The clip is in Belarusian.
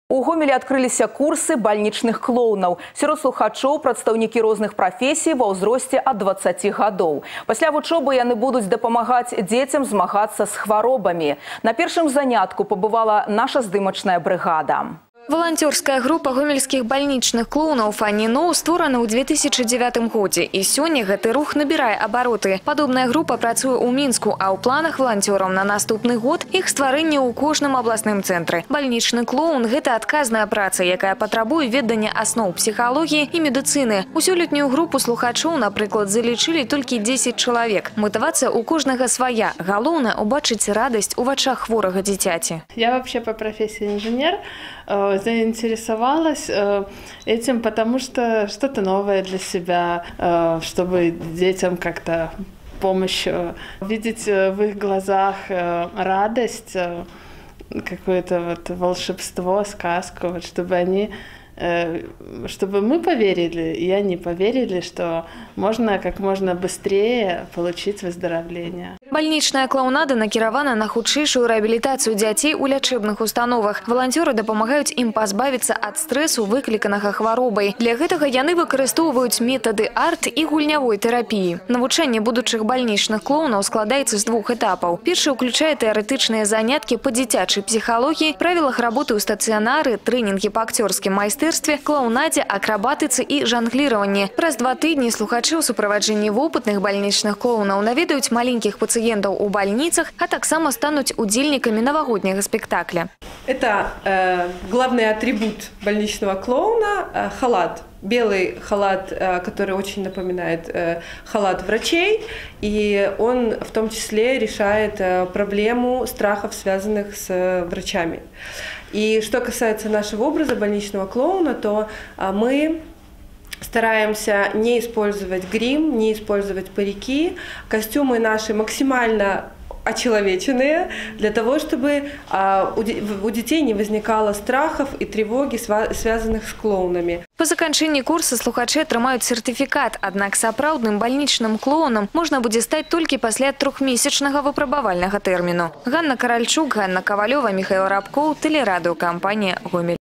У Гомелі адкрыліся курсы больничных клоунаў. Сярод слухачоў прадстаўнікі розных прафесій ва ўзросце ад 20 гадоў. Пасля вучобы яны будуць дапамагаць дзецям змагацца з хваробамі. На першым занятку пабывала наша здымачная брыгада. Волонтерская группа гомельских больничных клоунов «Фанни Ноу» створана ў 2009 годзе. І сёння гэты рух набірае абароты. Падобная група працуе ў Мінску, а ў планах волонтераў на наступны год іх стварэнне ў кожным абласным цэнтры. Больничны клоун – гэта адказная праца, якая патрабуе ведання асноў псіхалогіі і медыцыны. У сёлетнюю групу слухачоў, напрыклад, залічылі толькі 10 чалавек. Матывацыя ў кожнага свая. Галоўнае – убачыць радасць у вачах хворага дзіцяці. Я вообще по профессии инженер. Заинтересовалась этим, потому что что-то новое для себя, чтобы детям как-то помощь, видеть в их глазах радость, какое-то вот волшебство, сказку, вот, чтобы мы поверили, и они поверили, что можно как можно быстрее получить выздоровление. Больничная клоунада накіравана на хутчэйшую рэабілітацыю дзяцей у лячэбных установах. Валанцёры дапамагаюць ім пазбавіцца ад стрэсу, выкліканага хваробай. Для гэтага яны выкарыстоўваюць метады арт і гульнявой тэрапіі. Навучанне будучых больничных клоунаў складаецца з двух этапаў. Першы ўключае тэарэтычныя заняткі па дзіцячай псіхалогіі, правілах работы ў стацыянары, трэнінгі па акцёрскім майстэрстве, клоунадзе, акрабатыцы і жангліраванні. Праз 2 тыдні слухачы ў суправаджэнні вопытных больничных клоунаў наведаюць маленькіх пацыентаў у больницах, а таксама стануть удельниками новогоднего спектакля. Это главный атрибут больничного клоуна – халат. Белый халат, который очень напоминает халат врачей, и он в том числе решает проблему страхов, связанных с врачами. И что касается нашего образа больничного клоуна, то мы стараемся не использовать грим, не использовать парики. Костюмы наши максимально очеловеченные, для того, чтобы у детей не возникало страхов и тревоги, связанных с клоунами. По заканчэнні курса слухачы атрымаюць сертыфікат, аднак сапраўдным больничным клоунам можна будзе стаць толькі пасля 3-месячнага выпрабавальнага тэрміну. Ганна Каральчук, Ганна Ковалёва, Михаил Рабкоў, тэлерадыёкампанія «Гомель».